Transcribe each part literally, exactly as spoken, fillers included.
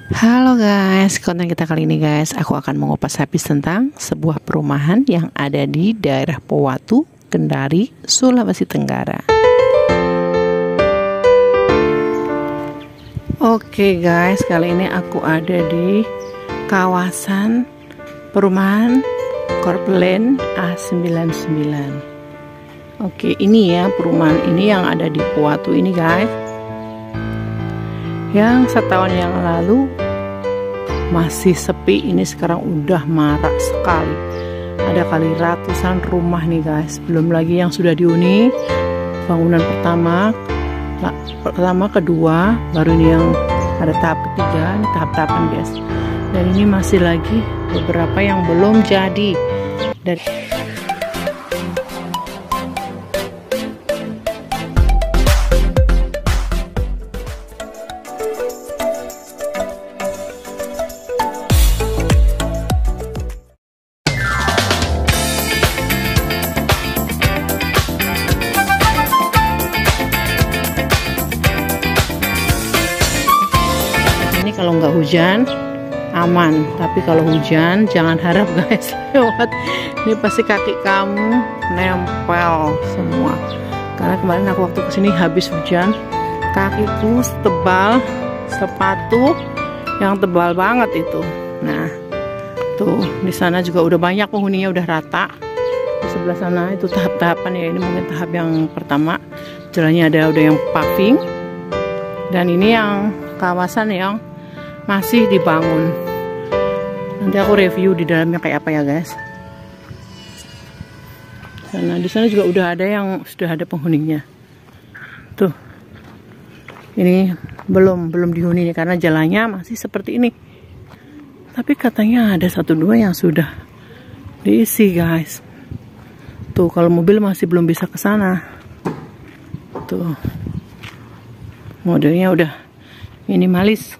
Halo guys, konten kita kali ini guys, aku akan mengupas habis tentang sebuah perumahan yang ada di daerah Powatu, Kendari, Sulawesi Tenggara. Oke guys, kali ini aku ada di kawasan perumahan Korplen A sembilan puluh sembilan. Oke, ini ya perumahan ini yang ada di Powatu ini guys, yang setahun yang lalu masih sepi, ini sekarang udah marak sekali. Ada kali ratusan rumah nih guys, belum lagi yang sudah dihuni bangunan pertama, pertama kedua, baru ini yang ada tahap ketiga, ini tahap-tahapan guys. Dan ini masih lagi beberapa yang belum jadi. Dan kalau nggak hujan aman, tapi kalau hujan jangan harap guys lewat. Ini pasti kaki kamu nempel semua, karena kemarin aku waktu kesini habis hujan, kakiku setebal sepatu yang tebal banget itu. Nah tuh di sana juga udah banyak penghuninya, udah rata. Di sebelah sana itu tahap-tahapan ya, ini mungkin tahap yang pertama, jalannya ada udah yang paving, dan ini yang kawasan yang masih dibangun. Nanti aku review di dalamnya kayak apa ya guys. Karena di sana juga udah ada yang sudah ada penghuninya. Tuh, ini belum belum dihuni nih, karena jalannya masih seperti ini. Tapi katanya ada satu dua yang sudah diisi guys. Tuh kalau mobil masih belum bisa ke sana. Tuh, modelnya udah minimalis.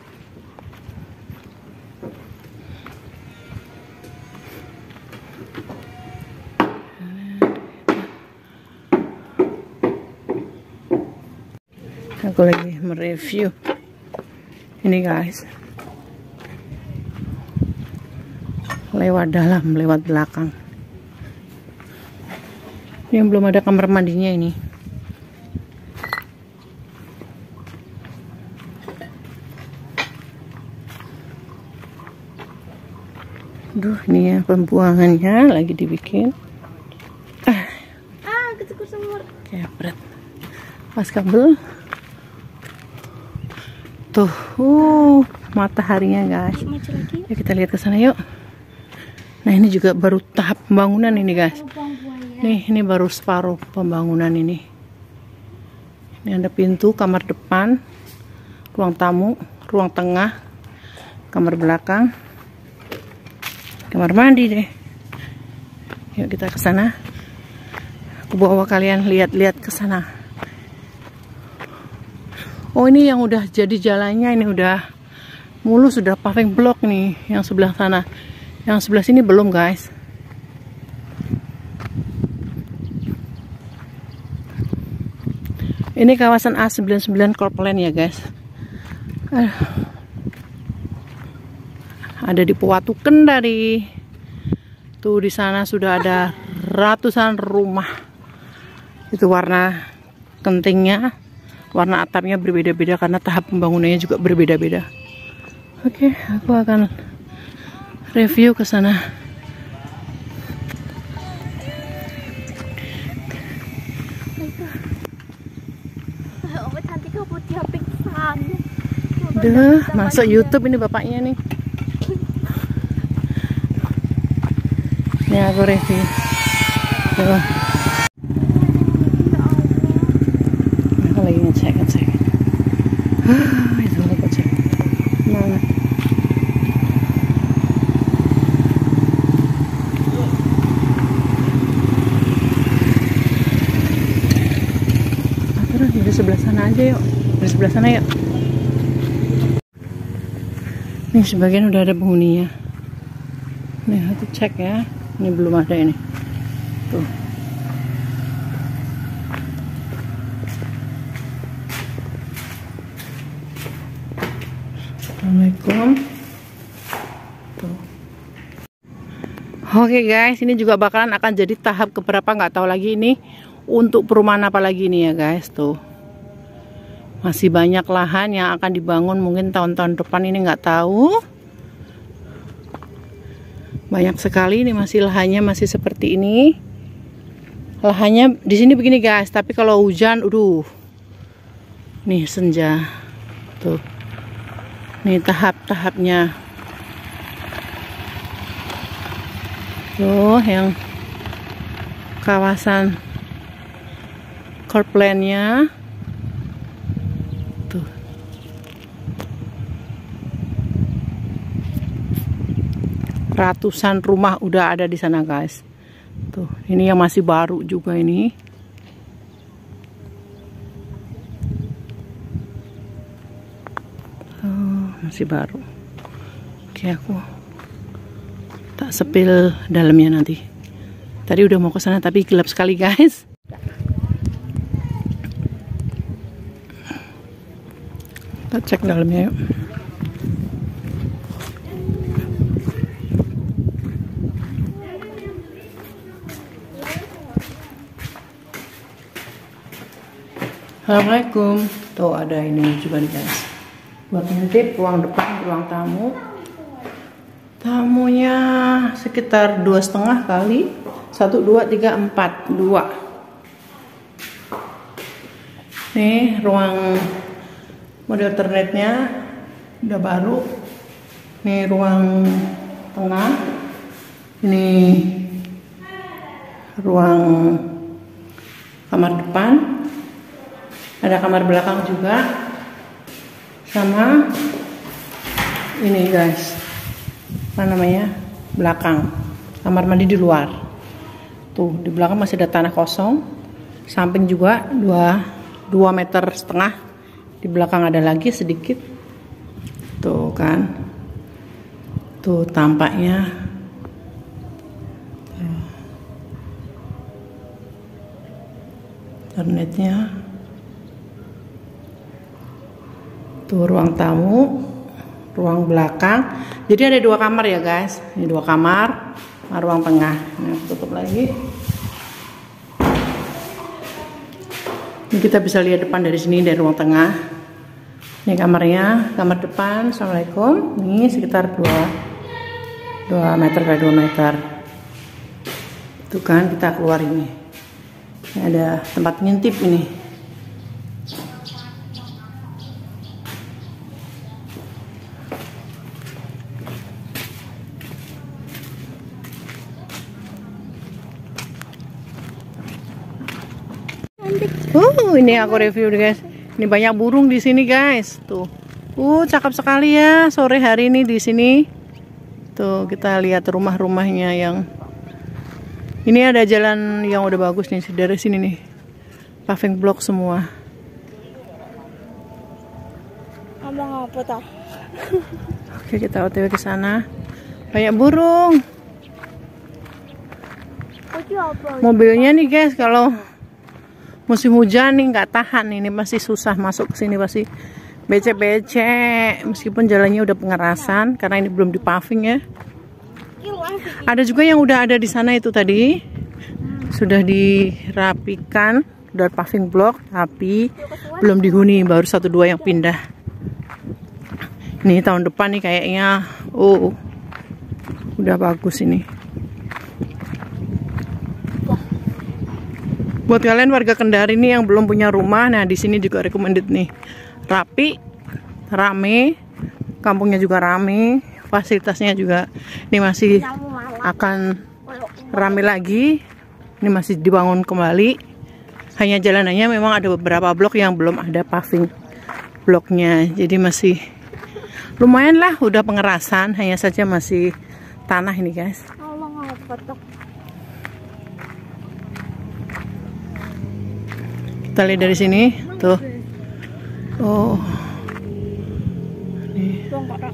Aku lagi mereview ini guys, lewat dalam, lewat belakang. Ini yang belum ada kamar mandinya ini. Duh, ini ya pembuangannya lagi dibikin. Ah, ah kecukur semur. Kepret. Pas kabel. Tuh, uh, mataharinya guys. Ya kita lihat ke sana yuk. Nah ini juga baru tahap pembangunan ini guys. Nih ini baru separuh pembangunan ini. Ini ada pintu, kamar depan, ruang tamu, ruang tengah, kamar belakang, kamar mandi deh. Yuk kita ke sana. Aku bawa kalian lihat-lihat ke sana. Oh ini yang udah jadi jalannya, ini udah mulus, sudah paving block nih yang sebelah sana. Yang sebelah sini belum guys. Ini kawasan A sembilan puluh sembilan Korplen ya guys. Uh, ada di Powatu, Kendari. Tuh di sana sudah ada ratusan rumah. Itu warna kentingnya, warna atapnya berbeda-beda karena tahap pembangunannya juga berbeda-beda. Oke, aku akan review ke sana. Duh, masuk YouTube ini bapaknya nih. Ini aku review. Tuh. Aku lagi ngecek, ngecek. Ah, itu lagi ngecek. Mana? Terus di sebelah sana aja yuk. Di sebelah sana yuk. Nih sebagian udah ada penghuninya. Nih aku cek ya. Ini belum ada ini. Tuh. Assalamualaikum. Tuh. Oke guys, ini juga bakalan akan jadi tahap keberapa nggak tahu lagi ini untuk perumahan apa lagi nih ya guys. Tuh masih banyak lahan yang akan dibangun mungkin tahun-tahun depan, ini nggak tahu. Banyak sekali ini, masih lahannya masih seperti ini. Lahannya di sini begini guys, tapi kalau hujan, aduh, nih senja. Tuh, nih tahap-tahapnya. Tuh yang kawasan Courtland-nya. Tuh. Ratusan rumah udah ada di sana guys. Tuh, ini yang masih baru juga ini. Oh, masih baru. Oke, aku tak sepil dalamnya nanti. Tadi udah mau ke sana tapi gelap sekali guys. Kita cek dalamnya yuk. Assalamualaikum. Tuh ada ini juga nih guys. Buat ngintip ruang depan, ruang tamu. Tamunya sekitar dua setengah kali satu dua tiga empat dua. Nih ruang model internetnya udah baru. Nih ruang tengah. Ini ruang kamar depan. Ada kamar belakang juga. Sama ini guys, apa namanya, belakang kamar mandi di luar. Tuh di belakang masih ada tanah kosong, samping juga dua dua meter setengah, di belakang ada lagi sedikit. Tuh kan, tuh tampaknya. Tuh. Internetnya. Tuh ruang tamu, ruang belakang. Jadi ada dua kamar ya guys. Ini dua kamar, ruang tengah. Nah, tutup lagi. Ini kita bisa lihat depan dari sini, dari ruang tengah. Ini kamarnya, kamar depan. Assalamualaikum. Ini sekitar dua meter kali dua meter. Tuh kan kita keluar ini. Ini ada tempat ngintip ini. Uh, ini aku review guys. Ini banyak burung di sini guys. Tuh, uh, cakep sekali ya sore hari ini di sini. Tuh kita lihat rumah-rumahnya yang. Ini ada jalan yang udah bagus nih dari sini nih. Paving block semua. Abang apa tau? Oke, kita O T W ke sana. Banyak burung. Mobilnya nih guys, kalau musim hujan nih nggak tahan, ini masih susah masuk ke sini, pasti becek-becek meskipun jalannya udah pengerasan karena ini belum dipaving ya. Ada juga yang udah ada di sana itu tadi sudah dirapikan, udah paving block tapi belum dihuni, baru satu dua yang pindah. Ini tahun depan nih kayaknya, oh udah bagus ini. Buat kalian warga Kendari nih yang belum punya rumah, nah di sini juga recommended nih. Rapi, rame, kampungnya juga rame, fasilitasnya juga ini masih akan rame lagi. Ini masih dibangun kembali. Hanya jalanannya memang ada beberapa blok yang belum ada paving bloknya. Jadi masih lumayan lah, udah pengerasan, hanya saja masih tanah ini guys. Kita lihat dari sini, tuh. Oh. Nih.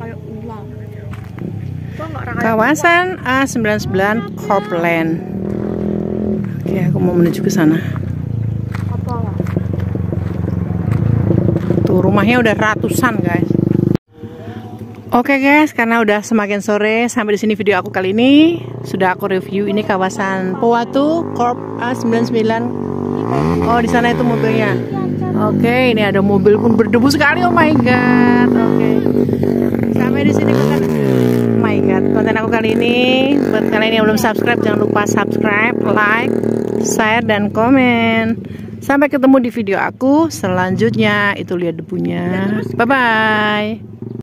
Kawasan A sembilan sembilan Courtland. Oke, aku mau menuju ke sana. Tuh rumahnya udah ratusan guys. Oke guys, karena udah semakin sore, sampai di sini video aku kali ini. Sudah aku review ini kawasan Powatu Corp A sembilan puluh sembilan. Oh, di sana itu mobilnya. Oke, ini ada mobil pun berdebu sekali. Oh my god. Oke. Sampai di sini konten. Oh my god, konten aku kali ini. Buat kalian yang belum subscribe, jangan lupa subscribe, like, share dan komen. Sampai ketemu di video aku selanjutnya. Itu lihat debunya. Bye bye.